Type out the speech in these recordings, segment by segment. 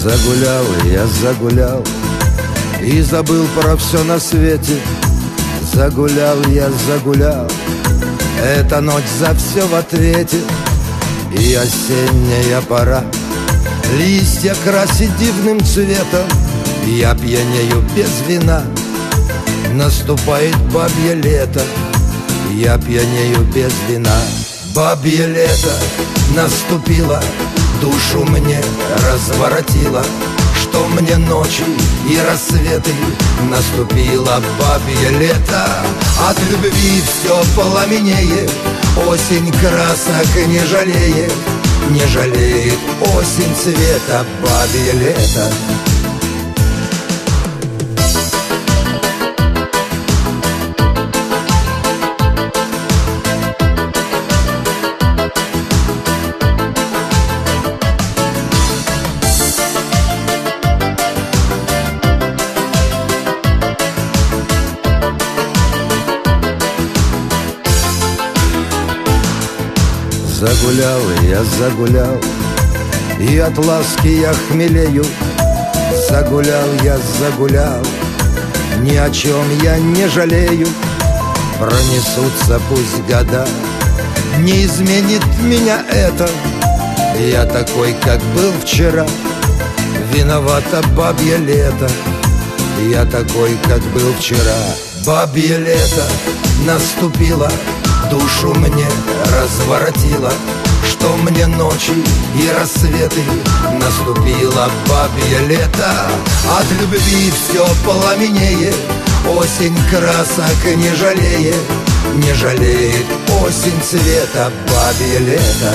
Загулял я, загулял и забыл про все на свете. Загулял я, загулял, эта ночь за все в ответе. И осенняя пора листья красит дивным цветом. Я пьянею без вина, наступает бабье лето. Я пьянею без вина. Бабье лето наступило, душу мне разворотило. Что мне ночи и рассветы, наступило бабье лето. От любви все пламенеет, осень красок не жалеет. Не жалеет осень цвета, бабье лето. Загулял я, загулял, и от ласки я хмелею. Загулял я, загулял, ни о чем я не жалею. Пронесутся пусть года, не изменит меня это. Я такой, как был вчера, виновата бабье лето. Я такой, как был вчера. Бабье лето наступило, душу мне разворотило. Что мне ночи и рассветы, наступило бабье лето. От любви все пламенеет, осень красок не жалеет. Не жалеет осень цвета, бабье лето.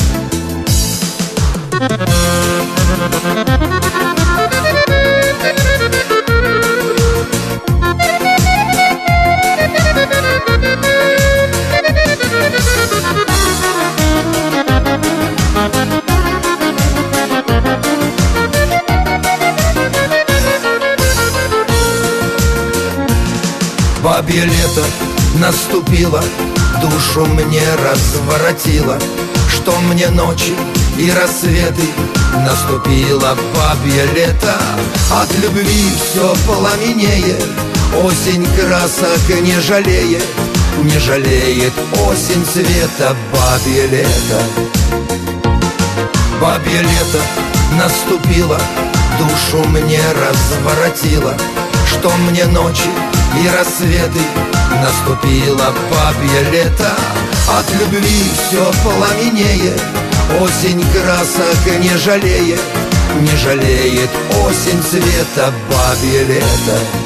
Бабье лето наступило, душу мне разворотило. Что мне ночи и рассветы, наступило бабье лето. От любви все пламенеет, осень красок не жалеет. Не жалеет осень цвета, бабье лето. Бабье лето наступило, душу мне разворотило. Что мне ночи и рассветы, наступило бабье лето. От любви все пламенеет, осень красок не жалеет. Не жалеет осень цвета, бабье лето.